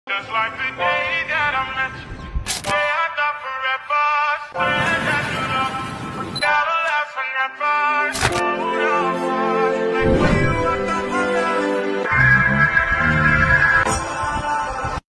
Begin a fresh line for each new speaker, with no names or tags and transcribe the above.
Just like the day that I met you, day I thought forever, swear that you love, but gotta last forever.